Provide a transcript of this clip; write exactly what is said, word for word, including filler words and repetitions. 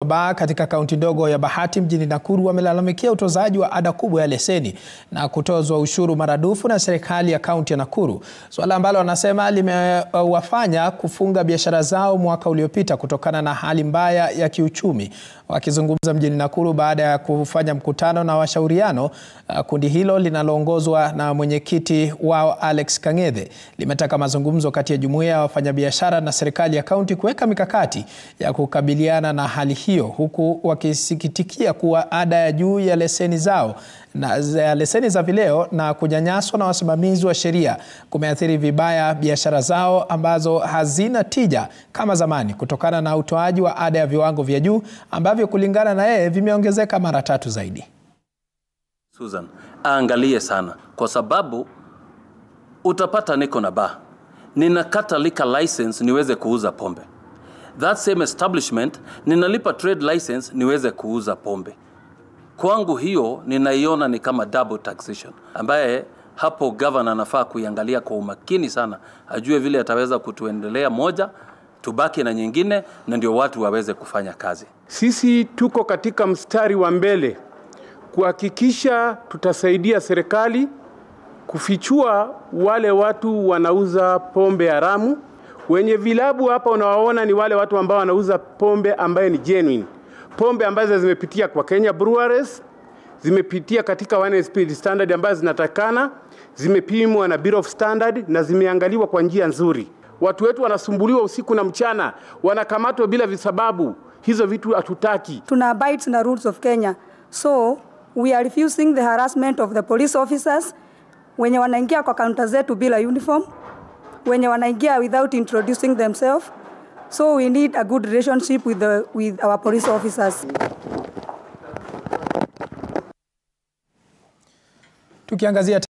Baa katika kaunti ndogo ya Bahati mjini Nakuru wamelalamikia utozaji wa ada kubwa ya leseni na kutozwa ushuru maradufu na serikali ya kaunti ya Nakuru. Suala ambalo wanasema limewafanya kufunga biashara zao mwaka uliopita kutokana na hali mbaya ya kiuchumi. Wakizungumza mjini Nakuru baada ya kufanya mkutano na washauriano, kundi hilo linaloongozwa na mwenyekiti wao Alex Kang'ethe limetaka mazungumzo kati ya jumuiya ya wafanyabiashara na serikali ya kaunti kuweka mikakati ya kukabiliana na hali hiyo, huku wakisikitikia kuwa ada ya juu ya leseni zao na za leseni za vileo na kunyanyaswa na wasimamizi wa sheria kumeathiri vibaya biashara zao ambazo hazina tija kama zamani kutokana na utoaji wa ada ya viwango vya juu ambavyo kulingana na yeye vimeongezeka mara tatu zaidi. Susan, angalie sana kwa sababu utapata niko na bar. Ninakata liquor license niweze kuuza pombe. That same establishment ninalipa trade license niweze kuuza pombe. Kwangu hiyo ninaiona ni kama double taxation, ambaye hapo governor anafaa kuiangalia kwa umakini sana, ajue vile ataweza kutuendelea moja, tubaki na nyingine, na ndio watu waweze kufanya kazi. Sisi tuko katika mstari wa mbele kuhakikisha tutasaidia serikali kufichua wale watu wanauza pombe haramu. Wenye vilabu hapa unawaona ni wale watu ambao wanauza pombe ambaye ni genuine. Pombe ambazo zimepitia kwa Kenya Breweries, zimepitia katika one speed standard ambazo zinatakana, zimepimwa na Bureau of Standard na zimeangaliwa kwa njia nzuri. Watu wetu wanasumbuliwa usiku na mchana, wanakamatwa bila visababu. Hizo vitu hatutaki. Tuna abide na rules of Kenya. So we are refusing the harassment of the police officers wenye wanaingia kwa kaunta zetu bila uniform, wenye wanaingia without introducing themselves. So we need a good relationship with the with our police officers. Tukiangazia